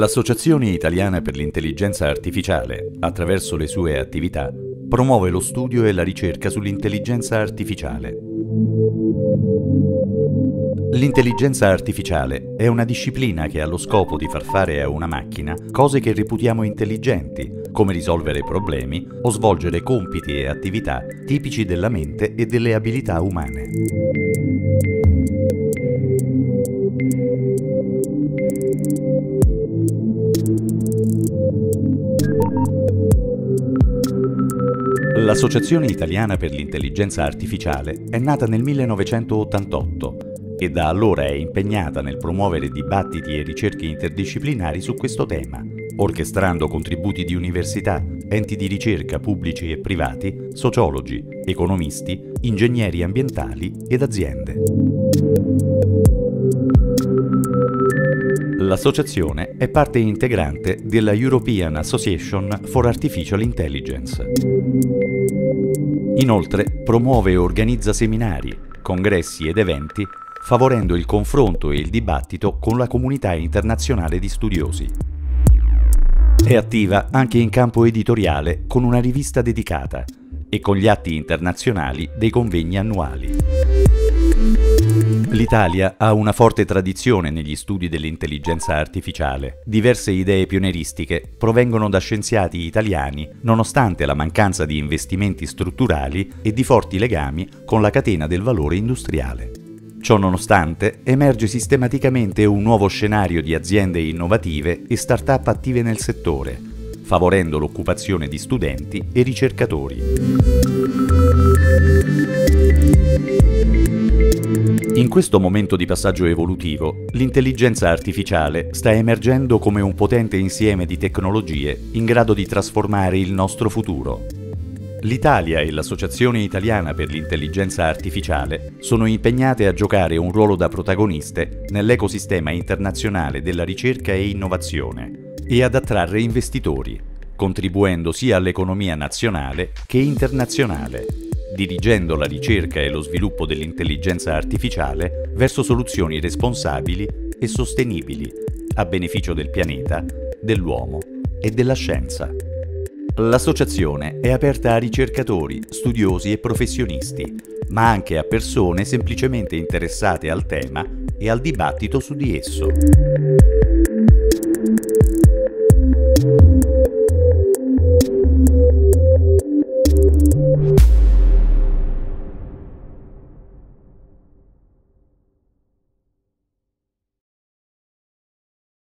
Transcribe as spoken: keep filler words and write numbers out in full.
L'Associazione Italiana per l'Intelligenza Artificiale, attraverso le sue attività, promuove lo studio e la ricerca sull'intelligenza artificiale. L'intelligenza artificiale è una disciplina che ha lo scopo di far fare a una macchina cose che reputiamo intelligenti, come risolvere problemi o svolgere compiti e attività tipici della mente e delle abilità umane. L'Associazione Italiana per l'Intelligenza Artificiale è nata nel millenovecentottantotto e da allora è impegnata nel promuovere dibattiti e ricerche interdisciplinari su questo tema, orchestrando contributi di università, enti di ricerca pubblici e privati, sociologi, economisti, ingegneri ambientali ed aziende. L'associazione è parte integrante della European Association for Artificial Intelligence. Inoltre promuove e organizza seminari, congressi ed eventi, favorendo il confronto e il dibattito con la comunità internazionale di studiosi. È attiva anche in campo editoriale con una rivista dedicata e con gli atti internazionali dei convegni annuali. L'Italia ha una forte tradizione negli studi dell'intelligenza artificiale. Diverse idee pionieristiche provengono da scienziati italiani, nonostante la mancanza di investimenti strutturali e di forti legami con la catena del valore industriale. Ciò nonostante, emerge sistematicamente un nuovo scenario di aziende innovative e start-up attive nel settore, favorendo l'occupazione di studenti e ricercatori. In questo momento di passaggio evolutivo, l'intelligenza artificiale sta emergendo come un potente insieme di tecnologie in grado di trasformare il nostro futuro. L'Italia e l'Associazione Italiana per l'Intelligenza Artificiale sono impegnate a giocare un ruolo da protagoniste nell'ecosistema internazionale della ricerca e innovazione e ad attrarre investitori, contribuendo sia all'economia nazionale che internazionale, dirigendo la ricerca e lo sviluppo dell'intelligenza artificiale verso soluzioni responsabili e sostenibili a beneficio del pianeta, dell'uomo e della scienza. L'associazione è aperta a ricercatori, studiosi e professionisti, ma anche a persone semplicemente interessate al tema e al dibattito su di esso.